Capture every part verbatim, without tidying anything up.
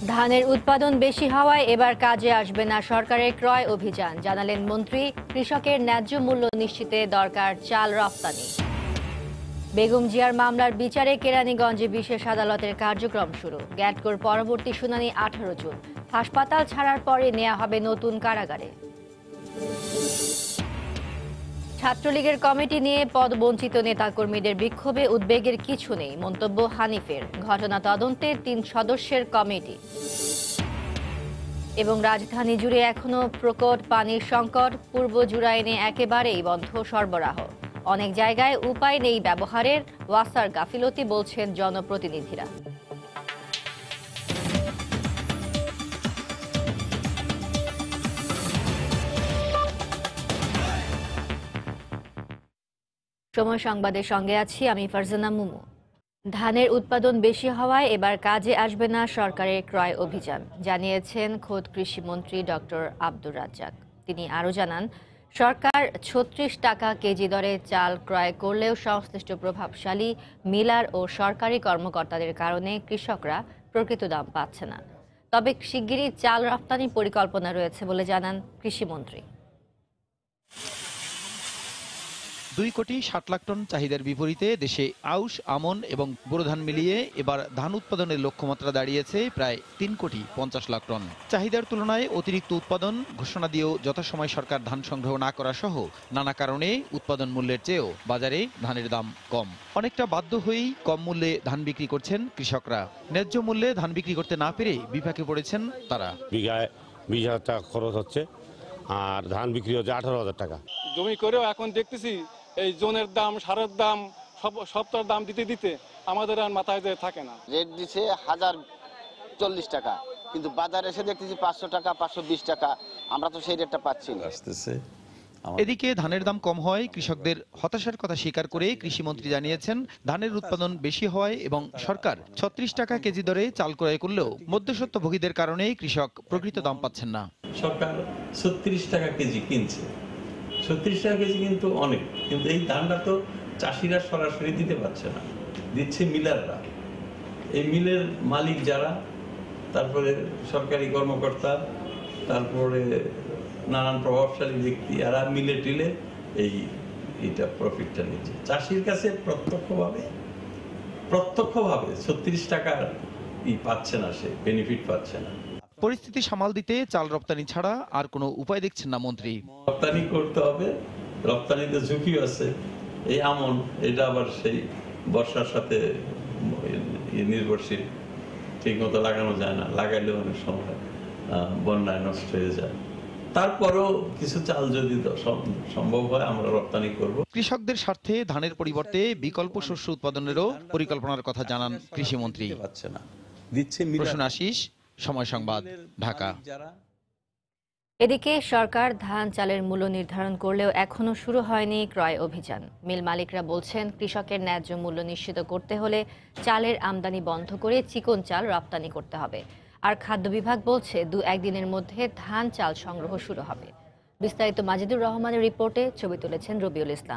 ধানের উৎপাদন বেশি হওয়ায় এবার কাজে আসবে না সরকারের ক্রয় অভিযান, জানালেন মন্ত্রী। কৃষকের ন্যায্য মূল্য নিশ্চিতে দরকার চাল রপ্তানি। বেগম জিয়ার মামলার বিচারে কেরানীগঞ্জে বিশেষ আদালতের কার্যক্রম শুরু। গ্যাটকোর পরবর্তী শুনানি আঠারো জুন। হাসপাতাল ছাড়ার পরে নেওয়া হবে নতুন কারাগারে। ছাত্রলীগের কমিটি নিয়ে পদবঞ্চিত নেতাকর্মীদের বিক্ষোভে উদ্বেগের কিছু নেই, মন্তব্য হানিফের। ঘটনা তদন্তে তিন সদস্যের কমিটি। এবং রাজধানী জুড়ে এখনো প্রকট পানির সংকট। পূর্ব জুরাইনে একেবারেই বন্ধ সরবরাহ। অনেক জায়গায় উপায় নেই ব্যবহারের। ওয়াসার গাফিলতি বলছেন জনপ্রতিনিধিরা। সময় সংবাদের সঙ্গে আছি আমি ফারজানা মুমু। ধানের উৎপাদন বেশি হওয়ায় এবার কাজে আসবে না সরকারের ক্রয় অভিযান, জানিয়েছেন খোদ কৃষিমন্ত্রী ডক্টর আব্দুর রাজ্জাক। তিনি আরও জানান, সরকার ছত্রিশ টাকা কেজি দরে চাল ক্রয় করলেও সংশ্লিষ্ট প্রভাবশালী মিলার ও সরকারি কর্মকর্তাদের কারণে কৃষকরা প্রকৃত দাম পাচ্ছে না। তবে শিগগিরই চাল রপ্তানি পরিকল্পনা রয়েছে বলে জানান কৃষিমন্ত্রী। দুই কোটি ষাট লাখ টন চাহিদার বিপরীতে দেশে আউশ, আমন এবং বোরো ধান মিলিয়ে এবার ধান উৎপাদনের লক্ষ্যমাত্রা দাঁড়িয়েছে প্রায় তিন কোটি পঞ্চাশ লাখ টন। চাহিদার তুলনায় অতিরিক্ত উৎপাদন ঘোষণা দিয়েও যথাসময় সরকার ধান সংগ্রহ না করা সহ নানা কারণে উৎপাদন মূল্যের চেয়েও বাজারে ধানের দাম কম। অনেকটা বাধ্য হয়েই কম মূল্যে ধান বিক্রি করছেন কৃষকরা। ন্যায্য মূল্যে ধান বিক্রি করতে না পেরে বিপাকে পড়েছেন তারা। বিঘায় বিশ হাজার টাকা খরচ হচ্ছে আর ধান বিক্রি হচ্ছে আঠারো হাজার টাকা। জমি করেও এখন দেখতেছি এই জোনের দাম, সারের দাম, সব সবটার দাম দিতে দিতে আমাদের আর মাথায় যে থাকে না। রেট দিছে হাজার চল্লিশ টাকা, কিন্তু বাজারে এসে দেখতেছি পাঁচশো টাকা, পাঁচশো বিশ টাকা। আমরা তো সেই রেটটা পাচ্ছি না। এদিকে ধানের দাম কম হয় কৃষকদের হতাশার কথা স্বীকার করে কৃষিমন্ত্রী জানিয়েছেন, ধানের উৎপাদন বেশি হওয়ায় এবং সরকার ছত্রিশ টাকা কেজি দরে চাল ক্রয় করলেও মধ্যস্বত্বভোগীদের কারণে কৃষক প্রকৃত দাম পাচ্ছেন না। সরকার ছত্রিশ টাকা কেজি কিনছে, ছত্রিশ টাকা কেজি কিন্তু অনেক, কিন্তু এই ধানটা তো চাষিরা সরাসরি দিতে পারছে না, দিচ্ছে মিলাররা। এই মিলের মালিক যারা, তারপরে সরকারি কর্মকর্তা, তারপরে নানান প্রভাবশালী ব্যক্তি, এরা মিলে টিলে এই এটা প্রফিটটা নিচ্ছে। চাষির কাছে প্রত্যক্ষভাবে প্রত্যক্ষভাবে ছত্রিশ টাকার ই পাচ্ছে না, সে বেনিফিট পাচ্ছে না। পরিস্থিতি সামাল দিতে চাল রপ্তানি ছাড়া আর কোনো উপায় দেখছেন না মন্ত্রী। রপ্তানি করতে হবে, রপ্তানিতে ঝুঁকি আছে। এই আমন এটা আবার সেই বর্ষার সাথে নির্ভরশীল, ঠিক মতো লাগানো যায় না, লাগাইলেও অনেক সময় বন্যায় নষ্ট হয়ে যায়। তারপরও কিছু চাল যদি সম্ভব হয় আমরা রপ্তানি করব। কৃষকদের স্বার্থে ধানের পরিবর্তে বিকল্প শস্য উৎপাদনেরও পরিকল্পনার কথা জানান কৃষিমন্ত্রী। পাচ্ছে না, দিচ্ছে প্রশ্ন আশিস, সময় সংবাদ, ঢাকা। এদিকে সরকার ধান চালের মূল্য নির্ধারণ করলেও এখনো শুরু হয়নি ক্রয় অভিযান। মিল মালিকরা বলছেন, কৃষকের ন্যায্য মূল্য নিশ্চিত করতে হলে চালের আমদানি বন্ধ করে চিকন চাল রপ্তানি করতে হবে। আর খাদ্য বিভাগ বলছে, দু একদিনের মধ্যে ধান চাল সংগ্রহ শুরু হবে। বিস্তারিত মাজিদুর রহমানের রিপোর্টে, ছবি তুলেছেন রবিউল ইসলাম।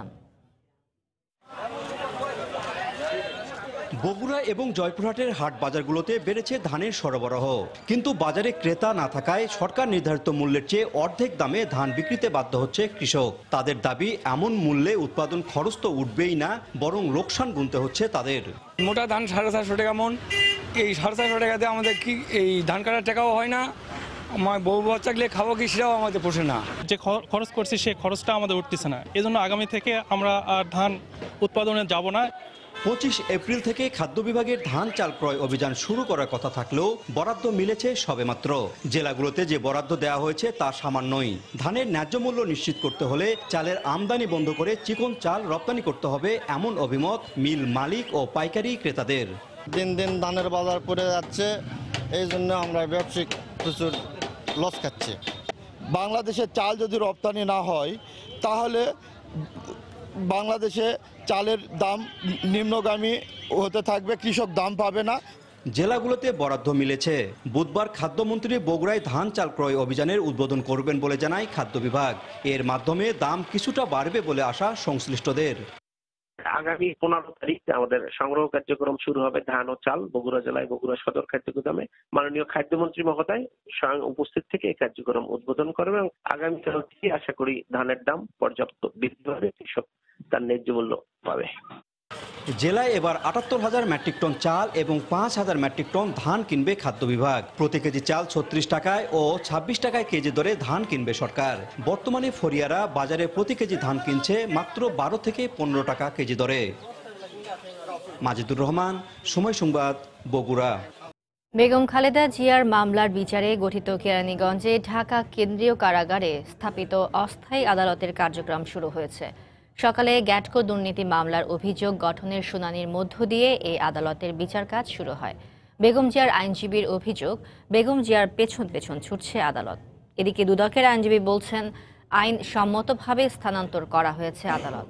বগুড়া এবং জয়পুরহাটের হাট বাজারগুলোতে বেড়েছে ধানের সরবরাহ, কিন্তু বাজারে ক্রেতা না থাকায় সরকার নির্ধারিত মূল্যের চেয়ে অর্ধেক দামে ধান বিক্রিতে বাধ্য হচ্ছে কৃষক। তাদের দাবি, এমন মূল্যে উৎপাদন খরচ তো উঠবেই না, বরং লোকসান গুনতে হচ্ছে তাদের। মোটা ধান সাড়ে চারশো টাকা মন, এই সাড়ে চারশো টাকাতে আমাদের কি এই ধান কাটার টাকাও হয় না, আমার বউ বাচ্চা গেলে খাবো কি সেটাও আমাদের পোষে না। যে খরচ করছি সেই খরচটা আমাদের উঠতেছে না, এজন্য আগামী থেকে আমরা আর ধান উৎপাদনে যাব না। পঁচিশ এপ্রিল থেকে খাদ্য বিভাগের ধান চাল ক্রয় অভিযান শুরু করার কথা থাকলেও বরাদ্দ মিলেছে সবেমাত্র। জেলাগুলোতে যে বরাদ্দ দেওয়া হয়েছে তা সামান্যই। ধানের ন্যায্য মূল্য নিশ্চিত করতে হলে চালের আমদানি বন্ধ করে চিকন চাল রপ্তানি করতে হবে, এমন অভিমত মিল মালিক ও পাইকারি ক্রেতাদের। দিন দিন ধানের বাজার পড়ে যাচ্ছে, এই জন্য আমরা ব্যবসায়িক প্রচুর লস খাচ্ছি। বাংলাদেশের চাল যদি রপ্তানি না হয় তাহলে বাংলাদেশে চালের দাম নিম্নগামী হতে থাকবে, কৃষক দাম পাবে না। জেলাগুলোতে বরাদ্দ মিলেছে। বুধবার খাদ্যমন্ত্রী বগুড়ায় ধান চাল ক্রয় অভিযানের উদ্বোধন করবেন বলে জানায় খাদ্য বিভাগ। এর মাধ্যমে দাম কিছুটা বাড়বে বলে আশা সংশ্লিষ্টদের। আগামী পনেরো তারিখ আমাদের সংগ্রহ কার্যক্রম শুরু হবে ধান ও চাল বগুড়া জেলায় বগুড়া সদর খাদ্য গুদামে। মাননীয় খাদ্যমন্ত্রী মহোদয় স্বয়ং উপস্থিত থেকে এই কার্যক্রম উদ্বোধন করবে এবং আগামীকাল থেকে আশা করি ধানের দাম পর্যাপ্ত বৃদ্ধি হবে, কৃষক তার ন্যায্য মূল্য পাবে। জেলায় এবার আটাত্তর হাজার মেট্রিক টন চাল এবং পাঁচ হাজার মেট্রিক টন ধান কিনবে খাদ্য বিভাগ। প্রতি কেজি চাল ছত্রিশ টাকায় ও ছাব্বিশ টাকায় কেজি দরে ধান কিনবে সরকার। বর্তমানে ফরিয়ারা বাজারে প্রতি কেজি ধান কিনছে মাত্র বারো থেকে পনেরো টাকা কেজি দরে। মাজিদুর রহমান, সময় সংবাদ, বগুড়া। বেগম খালেদা জিয়ার মামলার বিচারে গঠিত কেরানীগঞ্জে ঢাকা কেন্দ্রীয় কারাগারে স্থাপিত অস্থায়ী আদালতের কার্যক্রম শুরু হয়েছে। সকালে গ্যাটকো দুর্নীতি মামলার অভিযোগ গঠনের শুনানির মধ্য দিয়ে এই আদালতের বিচার কাজ শুরু হয়। বেগম জিয়ার আইনজীবীর অভিযোগ, বেগম জিয়ার পেছন পেছন ছুটছে আদালত। এদিকে দুদকের আইনজীবী বলছেন, আইন সম্মতভাবে স্থানান্তর করা হয়েছে আদালত।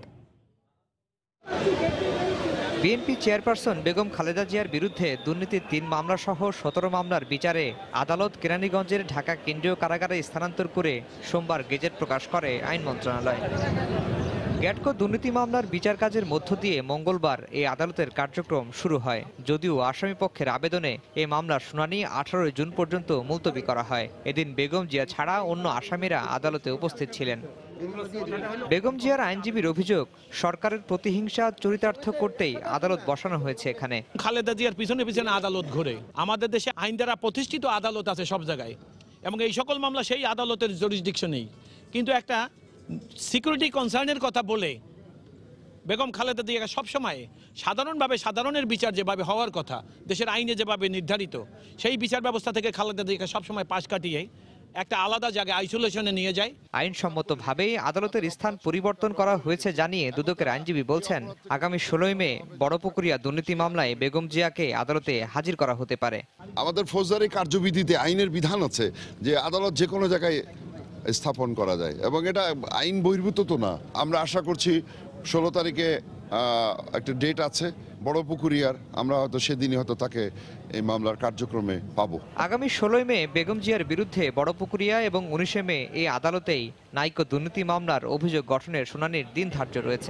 বিএনপি চেয়ারপারসন বেগম খালেদা জিয়ার বিরুদ্ধে দুর্নীতির তিন মামলা সহ সতেরো মামলার বিচারে আদালত কেরানীগঞ্জের ঢাকা কেন্দ্রীয় কারাগারে স্থানান্তর করে সোমবার গেজেট প্রকাশ করে আইন মন্ত্রণালয়। গ্যাটকো দুর্নীতি মামলার বিচার কাজের মধ্য দিয়ে মঙ্গলবার এই আদালতের কার্যক্রম শুরু হয়। যদিও আসামি পক্ষের আবেদনে এই মামলার শুনানি আঠারোই জুন পর্যন্ত মুলতবি করা হয়। এদিন বেগম জিয়া ছাড়া অন্য আসামিরা আদালতে উপস্থিত ছিলেন। বেগম জিয়ার আইনজীবীর অভিযোগ, সরকারের প্রতিহিংসা চরিতার্থ করতেই আদালত বসানো হয়েছে এখানে। খালেদা জিয়ার পিছনে পিছনে আদালত ঘুরে। আমাদের দেশে আইন দ্বারা প্রতিষ্ঠিত আদালত আছে সব জায়গায় এবং এই সকল মামলা সেই আদালতের জুরিসডিকশনেই, কিন্তু একটা সিকিউরিটি কনসার্নের কথা বলে বেগম খালেদা জিয়াকে সবসময় সাধারণভাবে সাধারণের বিচার যেভাবে হওয়ার কথা দেশের আইনে যেভাবে নির্ধারিত সেই বিচার ব্যবস্থা থেকে খালেদা জিয়াকে সবসময় পাশ কাটিয়ে একটা আলাদা জায়গায় আইসোলেশনে নিয়ে যায়। আইনসম্মতভাবেই আদালতের স্থান পরিবর্তন করা হয়েছে জানিয়ে দুদকের আইনজীবী বলছেন, আগামী ষোলোই মে বড়পুকুরিয়া দুর্নীতি মামলায় বেগম জিয়াকে আদালতে হাজির করা হতে পারে। আমাদের ফৌজদারি কার্যবিধিতে আইনের বিধান আছে যে আদালত যে কোনো জায়গায় স্থাপন করা যায় এবং এটা আইন বহির্ভূত তো না। আমরা আশা করছি ষোলো তারিখে একটা ডেট আছে বড়পুকুরিয়ার, আমরা হয়তো সেদিনই হয়তো তাকে এই মামলার কার্যক্রমে পাবো। আগামী ষোলোই মে বেগম জিয়ার বিরুদ্ধে বড়পুকুরিয়া এবং উনিশে মে এই আদালতেই নাইকো দুর্নীতি মামলার অভিযোগ গঠনের শুনানির দিন ধার্য রয়েছে।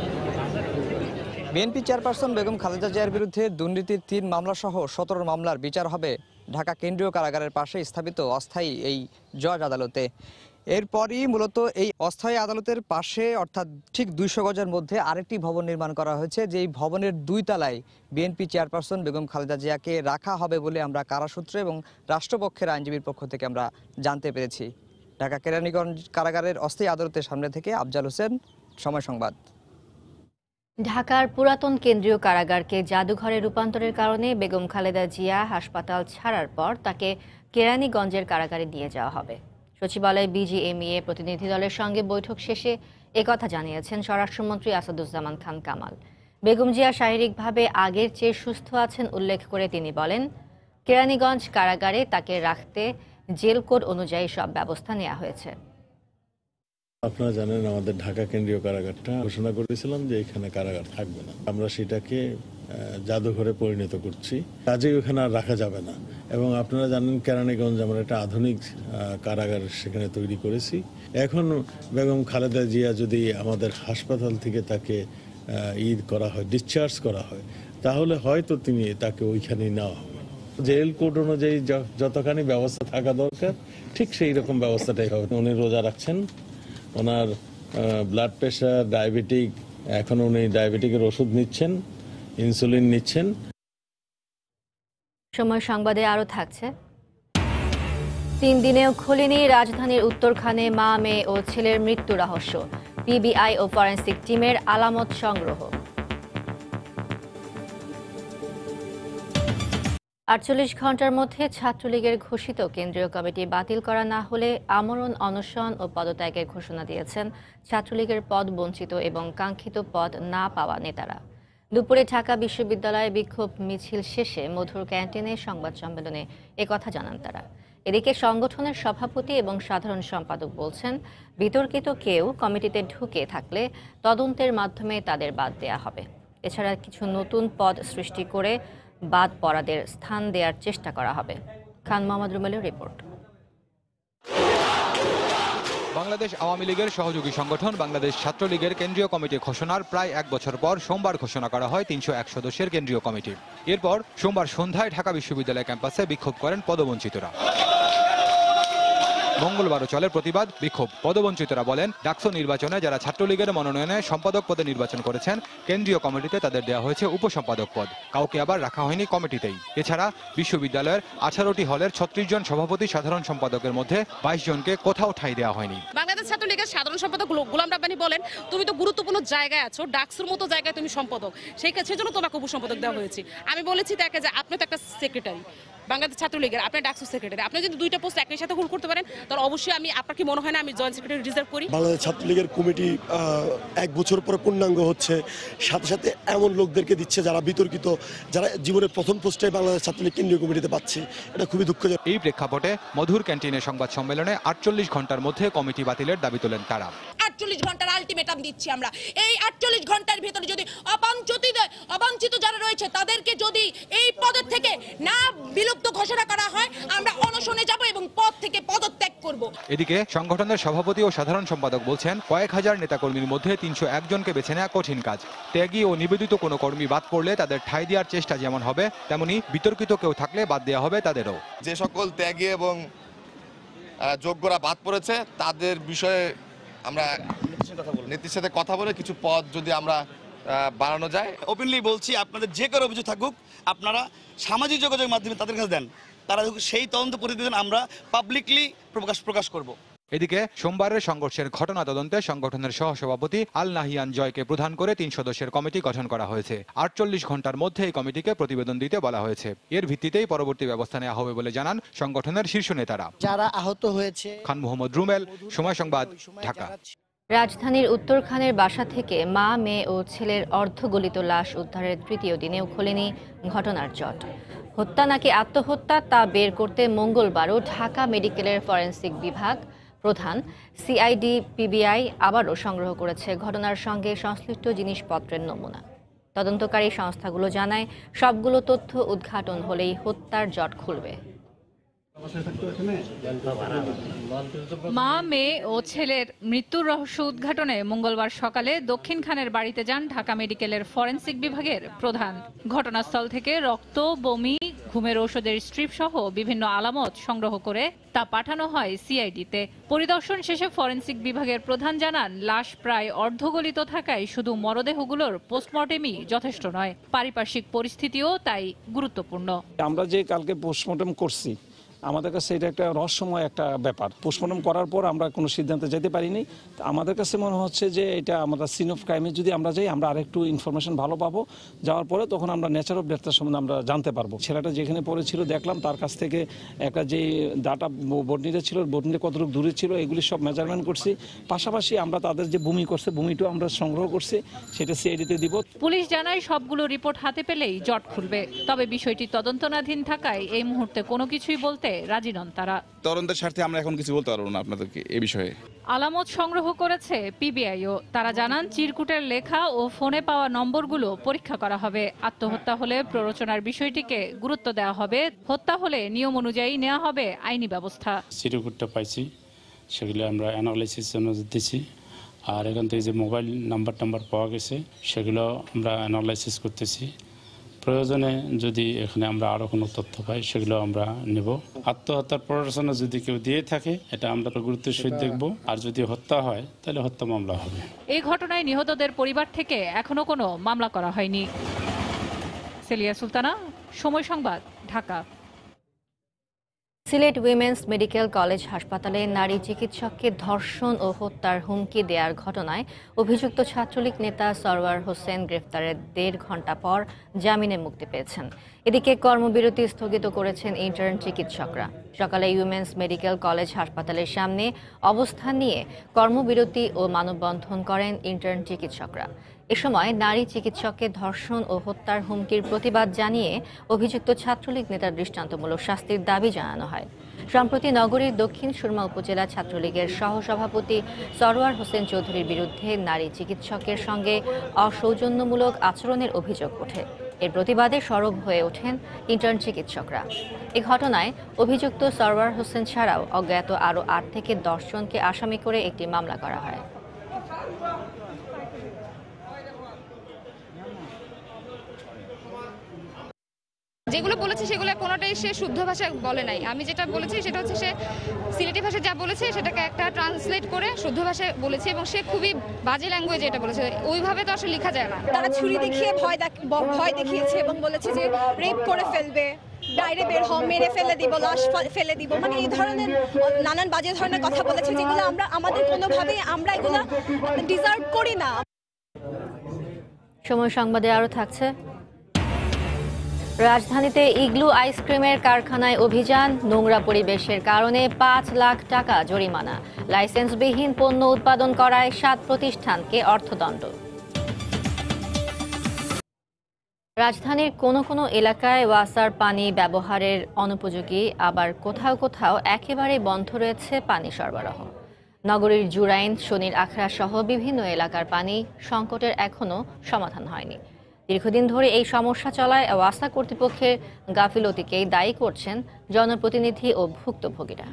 বিএনপি চেয়ারপারসন বেগম খালেদা জিয়ার বিরুদ্ধে দুর্নীতির তিন মামলা সহ সতেরো মামলার বিচার হবে ঢাকা কেন্দ্রীয় কারাগারের পাশে স্থাপিত অস্থায়ী এই জজ আদালতে। এরপরই মূলত এই অস্থায়ী আদালতের পাশে অর্থাৎ ঠিক দুইশো গজের মধ্যে আরেকটি ভবন নির্মাণ করা হয়েছে, যেই ভবনের দুই তলায় বিএনপি চেয়ারপারসন বেগম খালেদা জিয়াকে রাখা হবে বলে আমরা কারাসূত্র এবং রাষ্ট্রপক্ষের আইনজীবীর পক্ষ থেকে আমরা জানতে পেরেছি। ঢাকা কেরানীগঞ্জ কারাগারের অস্থায়ী আদালতের সামনে থেকে আফজাল হোসেন, সময় সংবাদ। ঢাকার পুরাতন কেন্দ্রীয় কারাগারকে জাদুঘরে রূপান্তরের কারণে বেগম খালেদা জিয়া হাসপাতাল ছাড়ার পর তাকে কেরানীগঞ্জের কারাগারে নিয়ে যাওয়া হবে। সচিবালয় বিজিএমইএ প্রতিনিধি দলের সঙ্গে বৈঠক শেষে একথা জানিয়েছেন স্বরাষ্ট্রমন্ত্রী আসাদুজ্জামান খান কামাল। বেগম জিয়া শারীরিকভাবে আগের চেয়ে সুস্থ আছেন উল্লেখ করে তিনি বলেন, কেরানীগঞ্জ কারাগারে তাকে রাখতে জেল কোড অনুযায়ী সব ব্যবস্থা নেওয়া হয়েছে। আপনারা জানেন আমাদের ঢাকা কেন্দ্রীয় কারাগারটা ঘোষণা করেছিলাম যে এখানে কারাগার থাকবে না, আমরা সেটাকে জাদুঘরে পরিণত করছি, কাজেই ওখানে আর রাখা যাবে না। এবং আপনারা জানেন কেরানীগঞ্জ আমরা একটা আধুনিক কারাগার সেখানে তৈরি করেছি। এখন বেগম খালেদা জিয়া যদি আমাদের হাসপাতাল থেকে তাকে ঈদ করা হয়, ডিসচার্জ করা হয়, তাহলে হয়তো তিনি তাকে ওইখানেই নেওয়া হবে। জেল কোড অনুযায়ী যতখানি ব্যবস্থা থাকা দরকার ঠিক সেই রকম ব্যবস্থাটাই হবে। উনি রোজা রাখছেন, ওনার ব্লাড প্রেশার, ডায়াবেটিক, এখন উনি ডায়াবেটিকের ওষুধ নিচ্ছেন, ইনসুলিন নিচ্ছেন। সময় সংবাদে আরো থাকছে, তিন দিনেও খোলেনি রাজধানীর উত্তরখানে মা, মেয়ে ও ছেলের মৃত্যু রহস্য। পিবিআই ও ফরেনসিক টিমের আলামত সংগ্রহ। আটচল্লিশ ঘন্টার মধ্যে ছাত্রলীগের ঘোষিত কেন্দ্রীয় কমিটি বাতিল করা না হলে আমরণ, অনশন ও পদত্যাগের ঘোষণা দিয়েছেন ছাত্রলীগের পদ বঞ্চিত এবং কাঙ্ক্ষিত পদ না পাওয়া নেতারা। দুপুরে ঢাকা বিশ্ববিদ্যালয়ে বিক্ষোভ মিছিল শেষে মধুর ক্যান্টিনে সংবাদ সম্মেলনে একথা জানান তারা। এদিকে সংগঠনের সভাপতি এবং সাধারণ সম্পাদক বলছেন, বিতর্কিত কেউ কমিটিতে ঢুকে থাকলে তদন্তের মাধ্যমে তাদের বাদ দেয়া হবে। এছাড়া কিছু নতুন পদ সৃষ্টি করে বাদ পড়াদের স্থান দেওয়ার চেষ্টা করা হবে। খান মোহাম্মদ রুমেলের রিপোর্ট। বাংলাদেশ আওয়ামী লীগের সহযোগী সংগঠন বাংলাদেশ ছাত্রলীগের কেন্দ্রীয় কমিটি ঘোষণার প্রায় এক বছর পর সোমবার ঘোষণা করা হয় তিনশো এক সদস্যের কেন্দ্রীয় কমিটি। এরপর সোমবার সন্ধ্যায় ঢাকা বিশ্ববিদ্যালয় ক্যাম্পাসে বিক্ষোভ করেন পদবঞ্চিতরা। মঙ্গলবারও চলে প্রতিবাদ বিক্ষোভ। পদবঞ্চিতরা বলেন, ডাকসু নির্বাচনে যারা ছাত্রলীগের মনোনয়নে সম্পাদক পদে নির্বাচন করেছেন, কেন্দ্রীয় কমিটিতে তাদের দেওয়া হয়েছে উপসম্পাদক পদ, কাউকে আবার রাখা হয়নি কমিটিতেই। এছাড়া বিশ্ববিদ্যালয়ের আঠারোটি হলের ছত্রিশ জন সভাপতি সাধারণ সম্পাদকের মধ্যে বাইশ জনকে কোথাও ঠাঁই দেওয়া হয়নি। বাংলাদেশ ছাত্রলীগের সাধারণ সম্পাদক গোলাম রাব্বানী বলেন, তুমি তো গুরুত্বপূর্ণ জায়গায় আছো, ডাকসুর মতো জায়গায় তুমি সম্পাদক, সেই সেজন্য তোমাকে উপসম্পাদক দেওয়া হয়েছে। আমি বলেছি তাকে যে আপনি তো একটা সেক্রেটারি বাংলাদেশ ছাত্রলীগের, আপনি ডাকসু সেক্রেটারি, আপনি যদি দুইটা পোস্ট একই সাথে হোল্ড করতে পারেন তাহলে অবশ্যই আমি, আপনার কি মনে হয় না আমি জয়েন্ট সেক্রেটারি রিজার্ভ করি? বাংলাদেশ ছাত্রলীগের কমিটি এক বছর পরে পূর্ণাঙ্গ হচ্ছে, সাথে সাথে এমন লোকদেরকে দিচ্ছে যারা বিতর্কিত, যারা জীবনের প্রথম পোস্টে বাংলাদেশ ছাত্রলীগ কেন্দ্রীয় কমিটিতে পাচ্ছে। এটা খুবই দুঃখজনক। এই প্রেক্ষাপটে মধুর ক্যান্টিনের সংবাদ সম্মেলনে আটচল্লিশ ঘন্টার মধ্যে কমিটি বাতিলের দাবি তোলেন তারা। আটচল্লিশ ঘন্টার আলটিমেটাম দিচ্ছি আমরা। এই আটচল্লিশ ঘন্টার ভিতরে যদি অবাঞ্ছিত অবাঞ্ছিত যারা রয়েছে তাদেরকে যদি এই পদের থেকে না বিলুপ্ত ঘোষণা করা হয়, আমরা অনশনে যাব এবং পদ থেকে পদত্যাগ করব। এদিকে সংগঠনের সভাপতি ও সাধারণ সম্পাদক বলছেন, কয়েক হাজার নেতাকর্মীর মধ্যে তিনশো এক জনকে বেছে নেওয়া কঠিন কাজ। ত্যাগী ও নিবেদিত কোনো কর্মী বাদ পড়লে তাদের ঠাঁই দেওয়ার চেষ্টা যেমন হবে, তেমনি বিতর্কিত কেউ থাকলে বাদ দেওয়া হবে তাদেরও। যে সকল ত্যাগী এবং যোগ্যরা বাদ পড়েছে তাদের বিষয়ে আমরা নীতির সাথে কথা বলে কিছু পদ যদি আমরা বাড়ানো যায়। ওপেনলি বলছি, আপনাদের যে কোনো অভিযোগ থাকুক আপনারা সামাজিক যোগাযোগের মাধ্যমে তাদের কাছে দেন, তারা সেই তদন্ত প্রতিবেদন আমরা পাবলিকলি প্রকাশ প্রকাশ করব। এদিকে সোমবারের সংঘর্ষের ঘটনা তদন্তে সংগঠনের সহসভাপতি আল নাহিয়ান জয়কে প্রধান করে তিন সদস্যের কমিটি গঠন করা হয়েছে। আটচল্লিশ ঘন্টার মধ্যে এই কমিটিকে প্রতিবেদন দিতে বলা হয়েছে। এর ভিত্তিতেই পরবর্তী ব্যবস্থা নেওয়া হবে বলে জানান সংগঠনের শীর্ষ নেতারা। যারা আহত হয়েছে। খান মোহাম্মদ রুমেল, সময় সংবাদ, ঢাকা। রাজধানীর উত্তরখানের বাসা থেকে মা, মেয়ে ও ছেলের অর্ধগলিত লাশ উদ্ধারের তৃতীয় দিনেও খোলেনি ঘটনার জট। হত্যা নাকি আত্মহত্যা তা বের করতে মঙ্গলবারও ঢাকা মেডিকেলের ফরেনসিক বিভাগ প্রধান সিআইডি পিবিআই আবারও সংগ্রহ করেছে ঘটনার সঙ্গে সংশ্লিষ্ট জিনিসপত্রের নমুনা। তদন্তকারী সংস্থাগুলো জানায়, সবগুলো তথ্য উদ্ঘাটন হলেই হত্যার জট খুলবে। মা, মেয়ে ও ছেলের মৃত্যুর রহস্য উদ্ঘাটনে মঙ্গলবার সকালে দক্ষিণ খানের বাড়িতে যান ঢাকা মেডিকেলের ফরেনসিক বিভাগের প্রধান। ঘটনাস্থল থেকে রক্ত, বমি, ঘুমের ঔষধের স্ট্রিপ সহ বিভিন্ন আলামত সংগ্রহ করে তা পাঠানো হয় সিআইডিতে। পরিদর্শন শেষে ফরেনসিক বিভাগের প্রধান জানান, লাশ প্রায় অর্ধগলিত থাকায় শুধু মরদেহগুলোর পোস্টমর্টেমই যথেষ্ট নয়, পারিপার্শ্বিক পরিস্থিতিও তাই গুরুত্বপূর্ণ। আমরা যে কালকে পোস্টমর্টেম করছি, আমাদের কাছে এটা একটা রহস্যময় একটা ব্যাপার। পোস্টমর্টম করার পর আমরা কোনো সিদ্ধান্তে যেতে পারিনি। আমাদের কাছে মনে হচ্ছে যে এটা আমরা সিন অফ ক্রাইমে যদি আমরা যাই, আমরা আরেকটু ইনফরমেশন ভালো পাবো। যাওয়ার পরে তখন আমরা নেচার অফ ডেথটার সম্বন্ধে আমরা জানতে পারবো। ছেলেটা যেখানে পড়েছিল দেখলাম, তার কাছ থেকে একটা যে ডাটা বটনিটা ছিল, বটনিটা কতটুকু দূরে ছিল, এগুলি সব মেজারমেন্ট করছি। পাশাপাশি আমরা তাদের যে ভূমি করছে, ভূমিটাও আমরা সংগ্রহ করছি, সেটা সিআইডিতে দিব। পুলিশ জানায়, সবগুলো রিপোর্ট হাতে পেলেই জট খুলবে। তবে বিষয়টি তদন্তনাধীন থাকায় এই মুহূর্তে কোনো কিছুই বলতে রাজি নন তারা। তদন্তের স্বার্থে আমরা এখন কিছু বলতে পারবো না আপনাদেরকে এই বিষয়ে। আলামত সংগ্রহ করেছে পিবিআইও। তারা জানান, চিরকুটের লেখা ও ফোনে পাওয়া নম্বরগুলো পরীক্ষা করা হবে। আত্মহত্যা হলে প্ররোচনার বিষয়টিকে গুরুত্ব দেওয়া হবে, হত্যা হলে নিয়ম অনুযায়ী নেওয়া হবে আইনি ব্যবস্থা। চিরকুটটা পাইছি, সেগুলো আমরা অ্যানালাইসিস জন্য দিচ্ছি। আর এখান থেকে যে মোবাইল নাম্বার টাম্বার পাওয়া গেছে, সেগুলো আমরা অ্যানালাইসিস করতেছি। প্রয়োজনে যদি এখানে আমরা আরও কোনো তথ্য পাই, সেগুলো আমরা নেব। আত্মহত্যার প্ররোচনা যদি কেউ দিয়ে থাকে, এটা আমরা গুরুত্বের সহিত দেখব। আর যদি হত্যা হয়, তাহলে হত্যা মামলা হবে। এই ঘটনায় নিহতদের পরিবার থেকে এখনো কোনো মামলা করা হয়নি। সেলিয়া Sultana, Somoy Sangbad, Dhaka. Sylhet women's medical college হাসপাতালে নারী চিকিৎসককে ধর্ষণ ও হত্যার হুমকি দেওয়ার ঘটনায় অভিযুক্ত ছাত্রলীগ নেতা সরওয়ার হোসেন গ্রেফতারের দেড় ঘণ্টা পর জামিনে মুক্তি পেয়েছেন। এদিকে কর্মবিরতি স্থগিত করেছেন ইন্টার্ন চিকিৎসকরা। সকালে উইমেন্স মেডিকেল কলেজ হাসপাতালের সামনে অবস্থান নিয়ে কর্মবিরতি ও মানববন্ধন করেন ইন্টার্ন চিকিৎসকরা। এ সময় নারী চিকিৎসককে ধর্ষণ ও হত্যার হুমকির প্রতিবাদ জানিয়ে অভিযুক্ত ছাত্রলীগ নেতার দৃষ্টান্তমূলক শাস্তির দাবি জানানো হয়। সম্প্রতি নগরীর দক্ষিণ সুরমা উপজেলা ছাত্রলীগের সহসভাপতি সরওয়ার হোসেন চৌধুরীর বিরুদ্ধে নারী চিকিৎসকের সঙ্গে অসৌজন্যমূলক আচরণের অভিযোগ ওঠে। এর প্রতিবাদে সরব হয়ে ওঠেন ইন্টার্ন চিকিৎসকরা। এ ঘটনায় অভিযুক্ত সরওয়ার হোসেন ছাড়াও অজ্ঞাত আরও আট থেকে দশ জনকে আসামি করে একটি মামলা করা হয়। যেগুলো বলেছে সেগুলো কোনোটাই সে শুদ্ধ ভাষায় বলে নাই। আমি যেটা বলেছি সেটা হচ্ছে সে সিলেটি ভাষায় যা বলেছে সেটাকে একটা ট্রান্সলেট করে শুদ্ধ ভাষায় বলেছে, এবং সে খুবই বাজে ল্যাঙ্গুয়েজে এটা বলেছে। ওইভাবে তো আসলে লেখা যায় না। তারা ছুরি দেখিয়ে ভয় ভয় দেখিয়েছে এবং বলেছে যে রেপ করে ফেলবে, বাইরে বের হও, মেরে ফেলে দিব, লাশ ফেলে দিব, মানে এই ধরনের নানান বাজে ধরনের কথা বলেছে, যেগুলো আমরা আমাদের কোনোভাবেই আমরা এগুলো ডিজার্ভ করি না। সময় সংবাদে আরও থাকছে। রাজধানীতে ইগলু আইসক্রিমের কারখানায় অভিযান, নোংরা পরিবেশের কারণে পাঁচ লাখ টাকা জরিমানা। লাইসেন্সবিহীন পণ্য উৎপাদন করায় সাত প্রতিষ্ঠানকে অর্থদণ্ড। রাজধানীর কোনো কোনো এলাকায় ওয়াসার পানি ব্যবহারের অনুপযোগী, আবার কোথাও কোথাও একেবারে বন্ধ রয়েছে পানি সরবরাহ। নগরীর জুরাইন, শনির আখড়া সহ বিভিন্ন এলাকার পানি সংকটের এখনও সমাধান হয়নি। দীর্ঘদিন ধরে এই সমস্যা চলায় ওয়াসা কর্তৃপক্ষের গাফিলতিকেই দায়ী করছেন জনপ্রতিনিধি ও ভুক্তভোগীরা।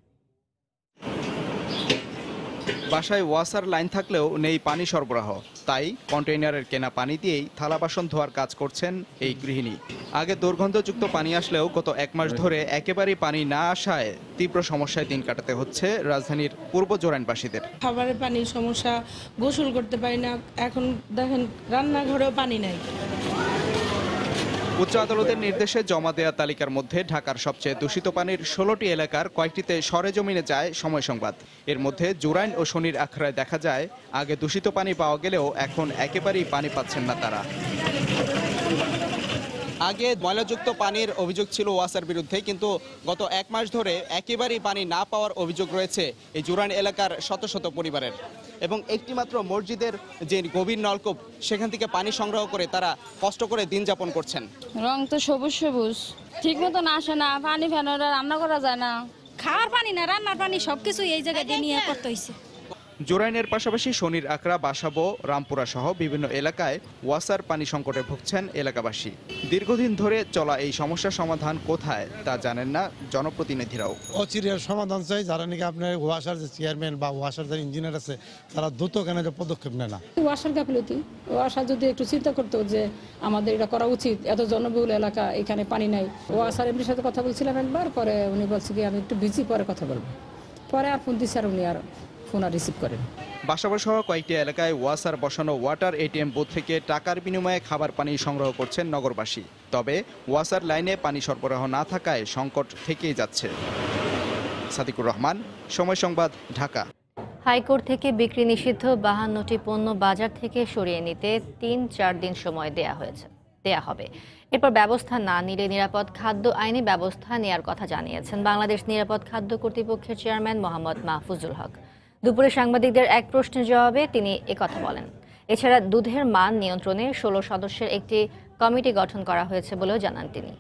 বাসায় ওয়াসার লাইন থাকলেও নেই পানি সরবরাহ, তাই কন্টেইনারের কেনা পানি দিয়েই থালা বাসন ধোয়ার কাজ করছেন এই গৃহিণী। আগে দুর্গন্ধযুক্ত পানি আসলেও গত এক মাস ধরে একেবারেই পানি না আসায় তীব্র সমস্যায় দিন কাটাতে হচ্ছে রাজধানীর পূর্ব জোরাইনবাসীদের। খাবারের পানির সমস্যা, গোসল করতে পারি না, এখন দেখেন রান্নাঘরেও পানি নাই। উচ্চ আদালতের নির্দেশে জমা দেয়া তালিকার মধ্যে ঢাকার সবচেয়ে দূষিত পানির ষোলোটি এলাকার কয়েকটিতে সরেজমিনে যায় সময় সংবাদ। এর মধ্যে জুরাইন ও শনির আখড়ায় দেখা যায় আগে দূষিত পানি পাওয়া গেলেও এখন একেবারেই পানি পাচ্ছেন না তারা। আগে ময়লাযুক্ত পানির অভিযোগ ছিল ওয়াসার বিরুদ্ধে, কিন্তু গত এক মাস ধরে একেবারেই পানি না পাওয়ার অভিযোগ রয়েছে এই জুরাইন এলাকার শত শত পরিবারের। এবং একটিমাত্র মসজিদের যে গভীর নলকূপ, সেখান থেকে পানি সংগ্রহ করে তারা কষ্ট করে দিন যাপন করছেন। রং তো সবুজ সবুজ, ঠিক মতন আসে না, পানি ফেনা রান্না করা যায় না, খাওয়ার পানি না রান্নার পানি সবকিছু এই জায়গায় দিয়ে নিয়ে করতে হয়েছে। জোরাইনের পাশাপাশি শনির আখড়া, বাসাবো, রামপুরা সহ বিভিন্ন এলাকায় ওয়াসার পানি সংকটে ভুগছেন এলাকাবাসী। দীর্ঘদিন ধরে চলা এই সমস্যার সমাধান কোথায় তা জানেন না জনপ্রতিনিধিরাও। অচিরের সমাধান চাই, যারা নাকি আপনার ওয়াসার যে চেয়ারম্যান বা ওয়াসার যে ইঞ্জিনিয়ার আছে তারা দ্রুত কেন পদক্ষেপ নেয় না। ওয়াসার গাফিলতি, ওয়াসা যদি একটু চিন্তা করতো যে আমাদের এটা করা উচিত, এত জনবহুল এলাকা, এখানে পানি নাই। ওয়াসার এমনির সাথে কথা বলছিলাম একবার, পরে উনি বলছে কি আমি একটু বিজি, পরে কথা বলবো। পরে আর ফোন দিচ্ছে আর উনি আর ফোন আর রিসিভ করেন। বাসাবো সহ কয়েকটি এলাকায় ওয়াসার বসানো ওয়াটার এটিএম বুথ থেকে টাকার বিনিময়ে খাবার পানি সংগ্রহ করছেন নগরবাসী। তবে ওয়াসার লাইনে পানি সরবরাহ না থাকায় সংকট থেকেই যাচ্ছে। সাদিকুর রহমান, সময় সংবাদ, ঢাকা। হাইকোর্ট থেকে বিক্রি নিষিদ্ধ বাহান্নটি পণ্য বাজার থেকে সরিয়ে নিতে তিন চার দিন সময় দেয়া হয়েছে দেয়া হবে। এরপর ব্যবস্থা না নিলে নিরাপদ খাদ্য আইনি ব্যবস্থা নেওয়ার কথা জানিয়েছেন বাংলাদেশ নিরাপদ খাদ্য কর্তৃপক্ষের চেয়ারম্যান মোহাম্মদ মাহফুজুল হক। দুপুরে সাংবাদিকদের এক প্রশ্নের জবাবে তিনি একথা বলেন। এছাড়া দুধের মান নিয়ন্ত্রণে ষোলো সদস্যের একটি কমিটি গঠন করা হয়েছে বলেও জানান তিনি।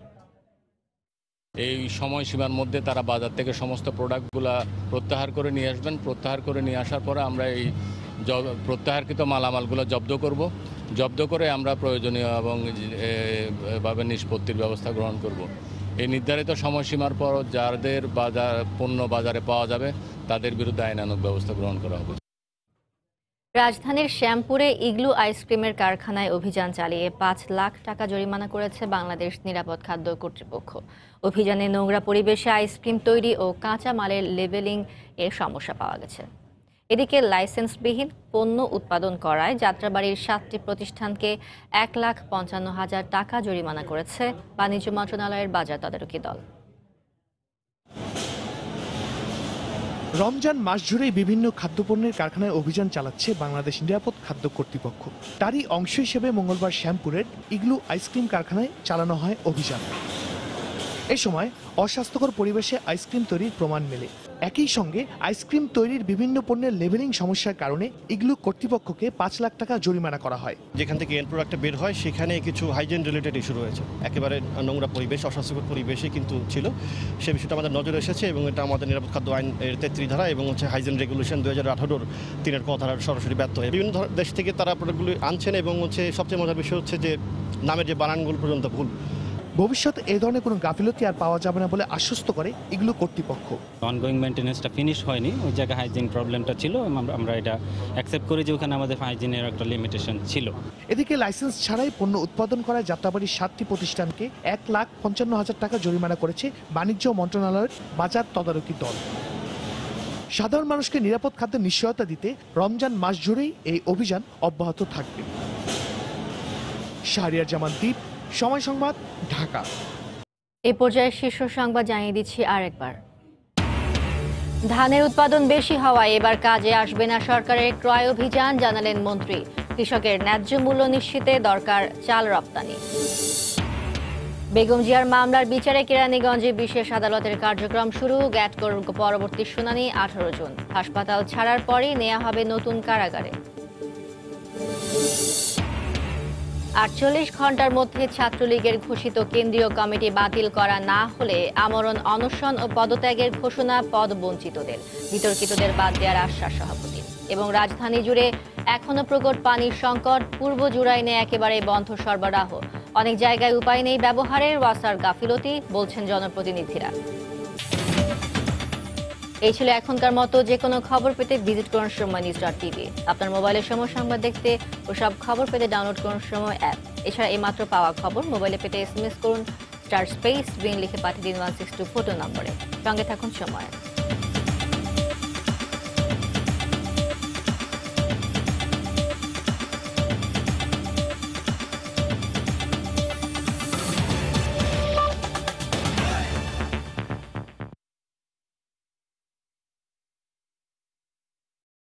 এই সময়সীমার মধ্যে তারা বাজার থেকে সমস্ত প্রোডাক্টগুলা প্রত্যাহার করে নিয়ে আসবেন। প্রত্যাহার করে নিয়ে আসার পরে আমরা এই প্রত্যাহারকৃত মালামালগুলো জব্দ করব। জব্দ করে আমরা প্রয়োজনীয় এবং ভাবে নিষ্পত্তির ব্যবস্থা গ্রহণ করব। এই নির্ধারিত সময়সীমার পর যাদের বাজার পণ্য বাজারে পাওয়া যাবে তাদের বিরুদ্ধে আইনানুগ ব্যবস্থা গ্রহণ করা হবে। রাজধানীর শ্যামপুরে ইগলু আইসক্রিমের কারখানায় অভিযান চালিয়ে পাঁচ লাখ টাকা জরিমানা করেছে বাংলাদেশ নিরাপদ খাদ্য কর্তৃপক্ষ। অভিযানে নোংরা পরিবেশে আইসক্রিম তৈরি ও কাঁচা মালের লেবেলিং এর সমস্যা পাওয়া গেছে। এদিকে লাইসেন্সবিহীন পণ্য উৎপাদন করায় যাত্রাবাড়ির সাতটি প্রতিষ্ঠানকে এক লাখ পঞ্চান্ন হাজার টাকা জরিমানা করেছে বাণিজ্য মন্ত্রণালয়ের বাজার তদারকি দল। রমজান মাস জুড়েই বিভিন্ন খাদ্যপণ্যের কারখানায় অভিযান চালাচ্ছে বাংলাদেশ নিরাপদ খাদ্য কর্তৃপক্ষ। তারই অংশ হিসেবে মঙ্গলবার শ্যামপুরের ইগলু আইসক্রিম কারখানায় চালানো হয় অভিযান। এ সময় অস্বাস্থ্যকর পরিবেশে আইসক্রিম তৈরির প্রমাণ মেলে। একই সঙ্গে আইসক্রিম তৈরির বিভিন্ন পণ্যের লেবেলিং সমস্যার কারণে ইগলু কর্তৃপক্ষকে পাঁচ লাখ টাকা জরিমানা করা হয়। যেখান থেকে এন্ড প্রোডাক্টটা বের হয় সেখানে কিছু হাইজিন রিলেটেড ইস্যু রয়েছে, একেবারে নোংরা পরিবেশ, অস্বাস্থ্যকর পরিবেশে কিন্তু ছিল। সে বিষয়টা আমাদের নজরে এসেছে এবং এটা আমাদের নিরাপদ খাদ্য আইন এর তেত্রিশ ধারা এবং হচ্ছে হাইজিন রেগুলেশন দুই হাজার আঠারোর তিনের ক ধারার সরাসরি ব্যর্থ হয়। বিভিন্ন দেশ থেকে তারা প্রোডাক্টগুলি আনছেন এবং হচ্ছে সবচেয়ে মজার বিষয় হচ্ছে যে নামের যে বানানগুলো পর্যন্ত ভুল। ভবিষ্যতে এই ধরনের কোনো গাফিলতি আর পাওয়া যাবে না বলে আশ্বস্ত করে ইগলু কর্তৃপক্ষ। অনগোয়িং মেইনটেনেন্সটা ফিনিশ হয়নি, ওই জায়গায় হাইজিন প্রবলেমটা ছিল, আমরা এটা অ্যাকসেপ্ট করি যে ওখানে আমাদের হাইজিনের একটা লিমিটেশন ছিল। এদিকে লাইসেন্স ছাড়াই পণ্য উৎপাদন করায় যাত্রাবাড়ির সাতটি প্রতিষ্ঠানকে এক লাখ পঞ্চান্ন হাজার টাকা জরিমানা করেছে বাণিজ্য মন্ত্রণালয়ের বাজার তদারকি দল। সাধারণ মানুষকে নিরাপদ খাদ্যের নিশ্চয়তা দিতে রমজান মাস জুড়েই এই অভিযান অব্যাহত থাকবে। শাহরিয়ার জামান দ্বীপ, সময় সংবাদ, ঢাকা। এই পর্যায়ে শীর্ষ সংবাদ জানিয়ে দিচ্ছি আরেকবার। ধানের উৎপাদন বেশি হওয়ায় এবার কাজে আসবে না সরকারের ক্রয় অভিযান, জানালেন মন্ত্রী। কৃষকের ন্যায্য মূল্য নিশ্চিতে দরকার চাল রপ্তানি। বেগম জিয়ার মামলার বিচারে কেরানীগঞ্জে বিশেষ আদালতের কার্যক্রম শুরু। গ্যাটকোর পরবর্তী শুনানি আঠারো জুন। হাসপাতাল ছাড়ার পরই নেওয়া হবে নতুন কারাগারে। আটচল্লিশ ঘন্টার মধ্যে ছাত্রলীগের ঘোষিত কেন্দ্রীয় কমিটি বাতিল করা না হলে আমরণ, অনশন ও পদত্যাগের ঘোষণা পদ বঞ্চিতদের। বিতর্কিতদের বাদ দেওয়ার আশ্বাস সভাপতির। এবং রাজধানী জুড়ে এখনো প্রকট পানির সংকট, পূর্ব জুরাইনে একেবারে বন্ধ সরবরাহ। অনেক জায়গায় উপায় নেই ব্যবহারের, ওয়াসার গাফিলতি, বলছেন জনপ্রতিনিধিরা। এই ছিল এখনকার মতো। যে কোনো খবর পেতে ভিজিট করুন সময় নিউজ ডট টিভি। আপনার মোবাইলে সময় সংবাদ দেখতে ও সব খবর পেতে ডাউনলোড করুন সময় অ্যাপ। এছাড়া এই মাত্র পাওয়া খবর মোবাইলে পেতে এস এম এস করুন স্টার স্পেস বিন লিখে পাঠিয়ে দিন ওয়ান সিক্স টু ফোটো নম্বরে। সঙ্গে থাকুন সময়।